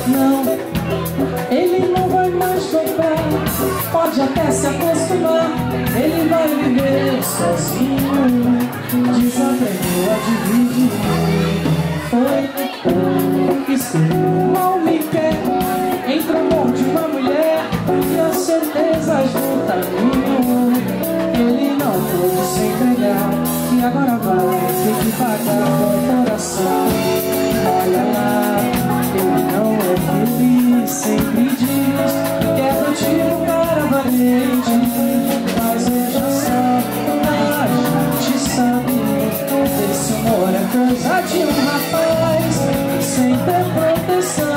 Não, ele não vai mais voltar. Pode até se acostumar, ele vai viver sozinho. Desaprendeu a dividir. Foi o que seu mal me quer. Entre o amor de uma mulher e as certezas do caminho. Ele não pôde se entregar e agora vai ter que pagar com o coração. Olha lá, ele não é feliz. Sempre diz que é do tipo cara valente, mas veja só, a gente sabe, esse amor é coisa de um rapaz sem ter proteção.